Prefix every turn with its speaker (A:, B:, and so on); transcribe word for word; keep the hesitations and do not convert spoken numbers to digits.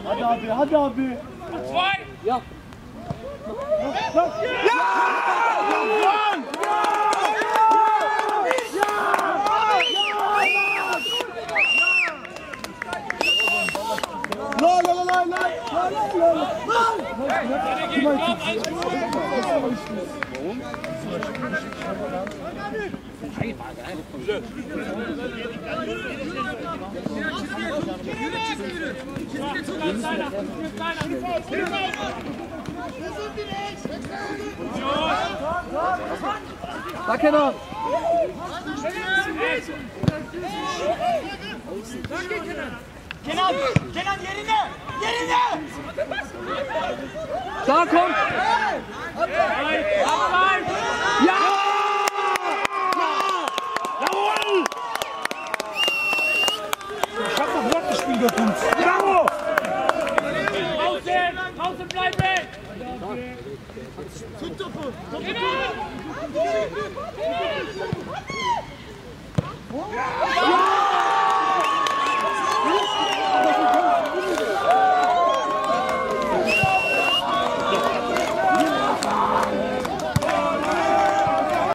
A: Hadi abi, hadi abi.
B: Zwei!
A: Ja!
B: Ja!
A: La la la la la la la
C: Da Kenan!
B: Kenan! Kenan yerine! Yerine!
C: Da kommt!
B: Ja!
A: Jawohl! Ich hab doch Wort gespielt, der Kunst. Bravo!
B: Draußen! Draußen bleiben!